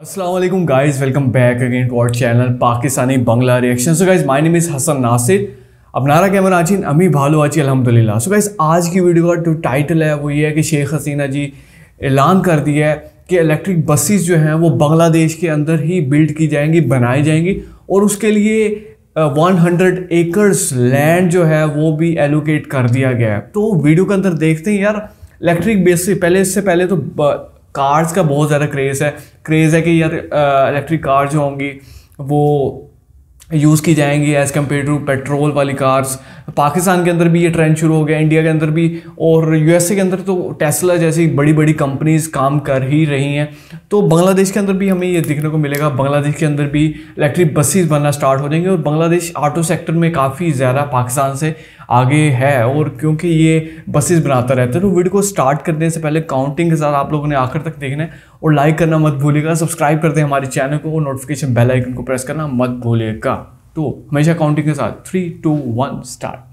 Assalamu alaikum guys, welcome back again to our channel Pakistani Bangla Reaction. So guys, my name is Hassan Nasir. अपनारा camera आचिन अमी भालो आची अल्हम्दुलिल्लाह. So guys आज की video का जो टाइटल है वो ये है कि शेख हसीना जी ऐलान कर दिया है कि इलेक्ट्रिक बसेस जो हैं वो बांग्लादेश के अंदर ही बिल्ड की जाएंगी, बनाई जाएंगी और उसके लिए 100 एकर्स लैंड जो है वो भी एलोकेट कर दिया गया है. तो वीडियो के अंदर देखते हैं यार इलेक्ट्रिक बेस से पहले, इससे पहले तो कार्स का बहुत ज़्यादा क्रेज़ है कि यार इलेक्ट्रिक कार जो होंगी वो यूज़ की जाएंगी एज़ कम्पेयर टू पेट्रोल वाली कार्स. पाकिस्तान के अंदर भी ये ट्रेंड शुरू हो गया, इंडिया के अंदर भी, और यूएसए के अंदर तो टेस्ला जैसी बड़ी बड़ी कंपनीज काम कर ही रही हैं. तो बांग्लादेश के अंदर भी हमें ये देखने को मिलेगा, बांग्लादेश के अंदर भी इलेक्ट्रिक बसेस बनना स्टार्ट हो जाएंगे. और बांग्लादेश ऑटो सेक्टर में काफ़ी ज़्यादा पाकिस्तान से आगे है, और क्योंकि ये बसेस बनाता रहता है. तो वीडियो को स्टार्ट करने से पहले काउंटिंग के साथ आप लोगों ने आखिर तक देखना है और लाइक करना मत भूलिएगा. सब्सक्राइब कर दें हमारे चैनल को और नोटिफिकेशन बेल आइकन को प्रेस करना मत भूलिएगा. तो हमेशा काउंटिंग के साथ 3, 2, 1 स्टार्ट.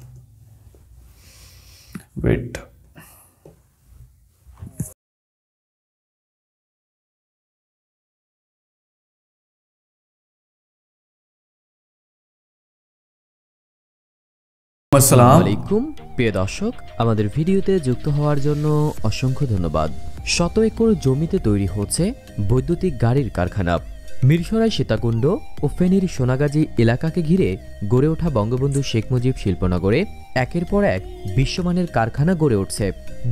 वेट আসসালামু আলাইকুম প্রিয় দর্শক, আমাদের ভিডিওতে যুক্ত হওয়ার জন্য অসংখ্য ধন্যবাদ. শত একর জমিতে তৈরি হচ্ছে বৈদ্যুতিক গাড়ির কারখানা. মিরসরাই সীতাকুণ্ড ও ফেনীর সোনাগাজী এলাকাকে ঘিরে গড়ে ওঠা বঙ্গবন্ধু শেখ মুজিব শিল্পনগরে একের পর এক বিশ্বমানের কারখানা গড়ে উঠছে.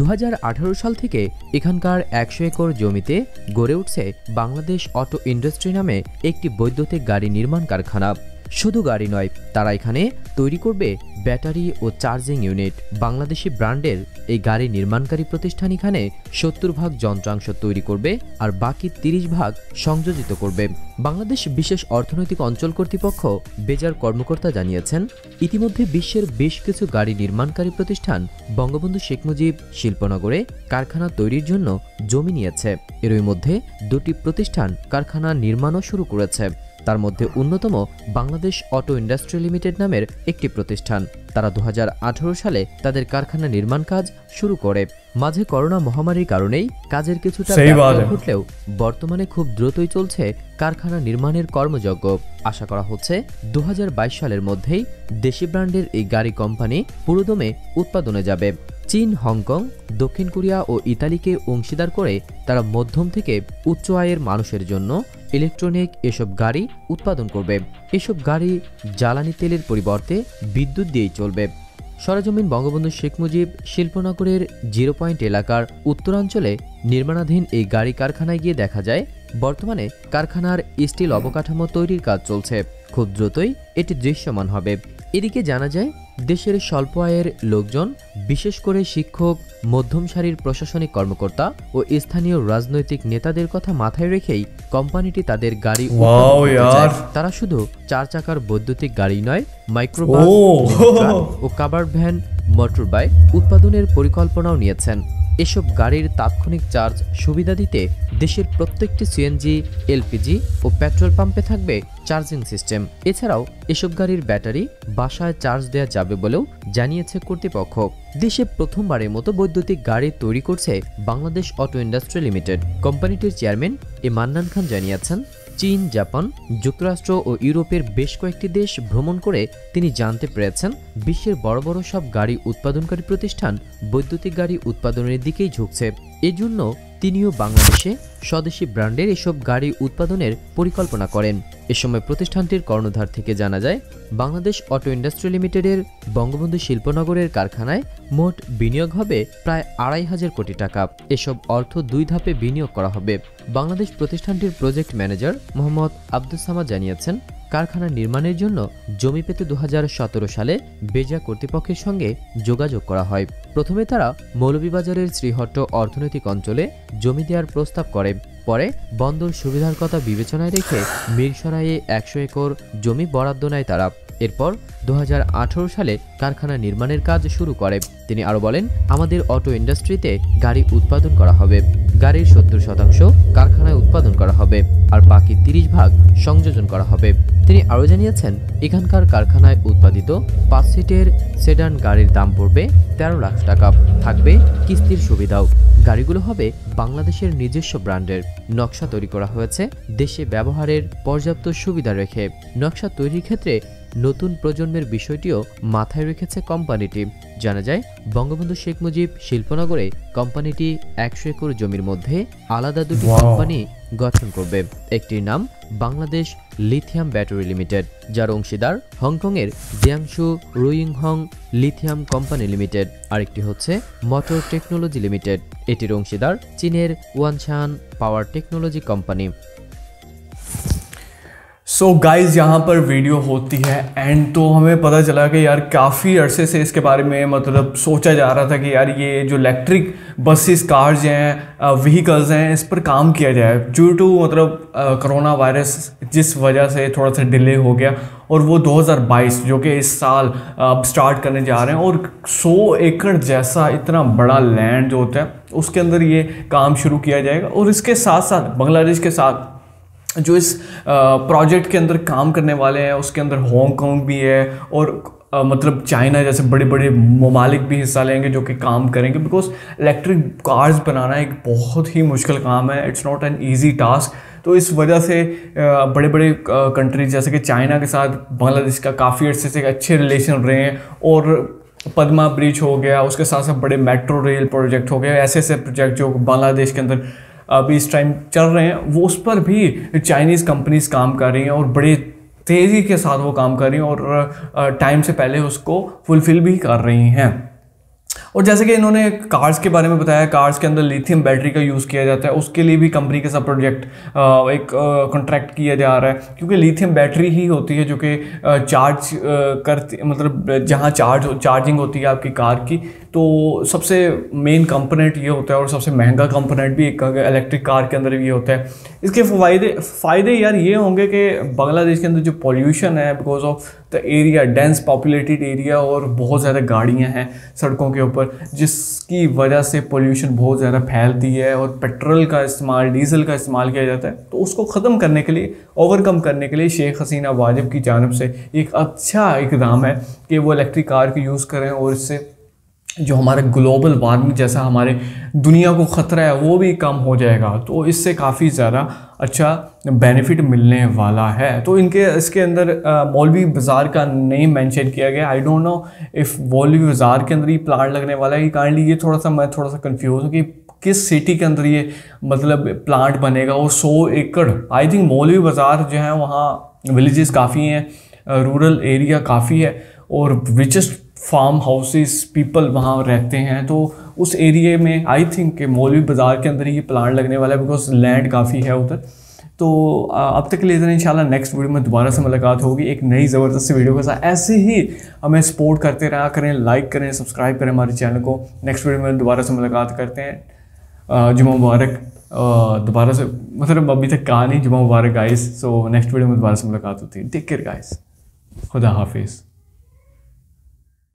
2018 সাল থেকে এখানকার 100 একর জমিতে গড়ে উঠছে বাংলাদেশ অটো ইন্ডাস্ট্রি নামে একটি বৈদ্যুতিক গাড়ি নির্মাণ কারখানা. শুধু গাড়ি নয়, তারা এখানে তৈরি করবে ব্যাটারি ও চার্জিং ইউনিট. বাংলাদেশি ব্র্যান্ডের এই গাড়ি নির্মাণকারী প্রতিষ্ঠান এখানে 70% যন্ত্রাংশ তৈরি করবে আর বাকি 30% সংযোজিত করবে. বাংলাদেশ বিশেষ অর্থনৈতিক অঞ্চল কর্তৃপক্ষ বেজার কর্মকর্তা জানিয়েছেন, ইতিমধ্যে বিশ্বের বেশ কিছু গাড়ি নির্মাণকারী প্রতিষ্ঠান বঙ্গবন্ধু শেখ মুজিব শিল্পনগরে কারখানা তৈরির জন্য জমি নিয়েছে. এরই মধ্যে দুটি প্রতিষ্ঠান কারখানা নির্মাণও শুরু করেছে. তার মধ্যে অন্যতম বাংলাদেশ অটো ইন্ডাস্ট্রি লিমিটেড নামের একটি প্রতিষ্ঠান. তারা 2018 সালে তাদের কারখানা নির্মাণ কাজ শুরু করে. মাঝে করোনা মহামারীর কারণেই কাজের কিছুটা ব্যত্যয় ঘটলেও বর্তমানে খুব দ্রুতই চলছে কারখানা নির্মাণের কর্মযজ্ঞ. আশা করা হচ্ছে 2022 সালের মধ্যেই দেশি ব্র্যান্ডের এই গাড়ি কোম্পানি পুরোদমে উৎপাদনে যাবে. চীন, হংকং, দক্ষিণ কোরিয়া ও ইতালিকে অংশীদার করে তারা মধ্যম থেকে উচ্চ আয়ের মানুষের জন্য ইলেকট্রনিক এসব গাড়ি উৎপাদন করবে. এসব গাড়ি জ্বালানি তেলের পরিবর্তে বিদ্যুৎ দিয়েই চলবে. সরেজমিন বঙ্গবন্ধু শেখ মুজিব শিল্পনগরের 0 পয়েন্ট এলাকার উত্তরাঞ্চলে নির্মাণাধীন এই গাড়ি কারখানায় গিয়ে দেখা যায় বর্তমানে কারখানার স্টিল অবকাঠামো তৈরির কাজ চলছে. খুব দ্রুতই এটি দৃশ্যমান হবে. এদিকে জানা যায় দেশের স্বল্প আয়ের লোকজন, বিশেষ করে শিক্ষক, মধ্যম সারির প্রশাসনিক কর্মকর্তা ও স্থানীয় রাজনৈতিক নেতাদের কথা মাথায় রেখেই কোম্পানিটি তাদের গাড়ি তারা শুধু 4 চাকার বৈদ্যুতিক গাড়ি নয়, মাইক্রোবাস ও কাভার্ড ভ্যান, মোটর বাইক উৎপাদনের পরিকল্পনাও নিয়েছেন. এসব গাড়ির তাৎক্ষণিক চার্জ সুবিধা দিতে দেশের প্রত্যেকটি সিএনজি, এলপিজি ও পেট্রোল পাম্পে থাকবে চার্জিং সিস্টেম. এছাড়াও এসব গাড়ির ব্যাটারি বাসায় চার্জ দেওয়া যাবে বলেও জানিয়েছে কর্তৃপক্ষ. দেশে প্রথমবারের মতো বৈদ্যুতিক গাড়ি তৈরি করছে বাংলাদেশ অটো ইন্ডাস্ট্রি লিমিটেড. কোম্পানিটির চেয়ারম্যান এ মান্নান খান জানিয়েছেন, চীন, জাপান, যুক্তরাষ্ট্র ও ইউরোপের বেশ কয়েকটি দেশ ভ্রমণ করে তিনি জানতে পেরেছেন বিশ্বের বড় বড় সব গাড়ি উৎপাদনকারী প্রতিষ্ঠান বৈদ্যুতিক গাড়ি উৎপাদনের দিকেই ঝুঁকছে. এজন্য তিনিও বাংলাদেশে স্বদেশি ব্র্যান্ডের এসব গাড়ি উৎপাদনের পরিকল্পনা করেন. এ সময় প্রতিষ্ঠানটির কর্ণধার থেকে জানা যায় বাংলাদেশ অটো ইন্ডাস্ট্রি লিমিটেডের বঙ্গবন্ধু শিল্পনগরের কারখানায় মোট বিনিয়োগ হবে প্রায় 2,500 কোটি টাকা. এসব অর্থ 2 ধাপে বিনিয়োগ করা হবে. বাংলাদেশ প্রতিষ্ঠানটির প্রজেক্ট ম্যানেজার মোহাম্মদ আব্দুস সামাদ জানিয়েছেন, কারখানা নির্মাণের জন্য জমি পেতে 2017 সালে বেজা কর্তৃপক্ষের সঙ্গে যোগাযোগ করা হয়. প্রথমে তারা মৌলভীবাজারের শ্রীহট্ট অর্থনৈতিক অঞ্চলে জমি দেওয়ার প্রস্তাব করে. পরে বন্দর সুবিধার কথা বিবেচনায় রেখে মিরসরাইয়ে 100 একর জমি বরাদ্দ নেয় তারা. এরপর 2018 সালে কারখানা নির্মাণের কাজ শুরু করে. তিনি আরও বলেন, আমাদের অটো ইন্ডাস্ট্রিতে গাড়ি উৎপাদন করা হবে, গাড়ির 70% কারখানায় উৎপাদন করা হবে আর বাকি 30% সংযোজন করা হবে। তিনি আরও জানিয়েছেন, এখানকার কারখানায় উৎপাদিত 5 সিটের সেডান গাড়ির দাম পড়বে 13 লাখ টাকা, থাকবে কিস্তির সুবিধাও। গাড়িগুলো হবে বাংলাদেশের নিজস্ব ব্র্যান্ডের। নকশা তৈরি করা হয়েছে দেশে ব্যবহারের পর্যাপ্ত সুবিধা রেখে। নকশা তৈরির ক্ষেত্রে নতুন প্রজন্মের বিষয়টিও মাথায় রেখেছে কোম্পানিটি। জানা যায়, বঙ্গবন্ধু শেখ মুজিব শিল্পনগরে কোম্পানিটি 100 একর জমির মধ্যে আলাদা দুটি কোম্পানি গঠন করবে। একটির নাম বাংলাদেশ লিথিয়াম ব্যাটারি লিমিটেড, যার অংশীদার হংকংয়ের জিয়াংশু রুইংহং লিথিয়াম কোম্পানি লিমিটেড। আরেকটি হচ্ছে মোটর টেকনোলজি লিমিটেড, এটির অংশীদার চীনের Wanshan power technology company. So guys यहाँ पर वीडियो होती है एंड तो हमें पता चला कि यार काफ़ी अरसे से इसके बारे में मतलब सोचा जा रहा था कि यार ये जो इलेक्ट्रिक बसेस कार्स हैं व्हीकल्स हैं इस पर काम किया जाए ड्यू टू मतलब कोरोना वायरस, जिस वजह से थोड़ा सा डिले हो गया। और वो 2022 जो कि इस साल अब स्टार्ट करने जा रहे हैं और 100 एकड़ जैसा इतना बड़ा लैंड जो होता है उसके अंदर ये काम शुरू किया जाएगा। और इसके साथ साथ बांग्लादेश के साथ जो इस प्रोजेक्ट के अंदर काम करने वाले हैं उसके अंदर हांगकांग भी है और मतलब चाइना जैसे बड़े बड़े ममालिक भी हिस्सा लेंगे जो कि काम करेंगे, बिकॉज इलेक्ट्रिक कार्स बनाना एक बहुत ही मुश्किल काम है, it's not an easy task. तो इस वजह से बड़े बड़े कंट्रीज जैसे कि चाइना के साथ बांग्लादेश का काफ़ी अर्से से अच्छे रिलेशन रहे हैं। और पद्मा ब्रिज हो गया, उसके साथ साथ बड़े मेट्रो रेल प्रोजेक्ट हो गए, ऐसे ऐसे प्रोजेक्ट जो बांग्लादेश के अंदर अभी इस टाइम चल रहे हैं, वो उस पर भी चाइनीज़ कंपनीज काम कर रही हैं और बड़े तेज़ी के साथ वो काम कर रही हैं और टाइम से पहले उसको फुलफ़िल भी कर रही हैं। और जैसे कि इन्होंने कार्स के बारे में बताया, कार्स के अंदर लिथियम बैटरी का यूज़ किया जाता है, उसके लिए भी कंपनी के साथ प्रोजेक्ट एक कॉन्ट्रैक्ट किया जा रहा है, क्योंकि लिथियम बैटरी ही होती है जो कि चार्ज करती, मतलब जहाँ चार्जिंग होती है आपकी कार की, तो सबसे मेन कंपोनेंट ये होता है और सबसे महंगा कंपोनेंट भी एक इलेक्ट्रिक कार के अंदर भी होता है। इसके फ़ायदे यार ये होंगे कि बांग्लादेश के अंदर जो पॉल्यूशन है because of the area, dense populated area और बहुत ज़्यादा गाड़ियाँ हैं सड़कों के ऊपर, जिसकी वजह से पोल्यूशन बहुत ज़्यादा फैलती है और पेट्रोल का इस्तेमाल, डीजल का इस्तेमाल किया जाता है। तो उसको ख़त्म करने के लिए, ओवरकम करने के लिए शेख हसीना वाजिब की जानिब से एक अच्छा इक़दाम है कि वो इलेक्ट्रिक कार की यूज़ करें और इससे जो हमारे ग्लोबल वार्मिंग जैसा हमारे दुनिया को ख़तरा है वो भी कम हो जाएगा। तो इससे काफ़ी ज़्यादा अच्छा बेनिफिट मिलने वाला है। तो इसके अंदर मौलवी बाज़ार का नहीं मेंशन किया गया। आई डोंट नो इफ़ मौलवी बाज़ार के अंदर ये प्लांट लगने वाला है। काइंडली ये मैं थोड़ा सा कंफ्यूज हूँ कि किस सिटी के अंदर ये मतलब प्लांट बनेगा। और 100 एकड़, आई थिंक मौलवी बाज़ार जो है वहाँ विलेजेस काफ़ी हैं, रूरल एरिया काफ़ी है और रिचेस्ट फार्म हाउसेस पीपल वहाँ रहते हैं। तो उस एरिया में आई थिंक कि मौलवी बाज़ार के अंदर ही ये प्लांट लगने वाला है, बिकॉज लैंड काफ़ी है उधर। तो अब तक के लिए इतना, इंशाल्लाह नेक्स्ट वीडियो में दोबारा से मुलाकात होगी एक नई ज़बरदस्त वीडियो के साथ। ऐसे ही हमें सपोर्ट करते रहा करें, लाइक करें, सब्सक्राइब करें हमारे चैनल को। नेक्स्ट वीडियो में दोबारा से मुलाकात करते हैं। जुम्मा मुबारक। दोबारा से मतलब अभी तक कहा नहीं, जुम्मा मुबारक गाइस। सो नेक्स्ट वीडियो में दोबारा से मुलाकात होती है। टेक केयर गाइस, खुदा हाफिज़।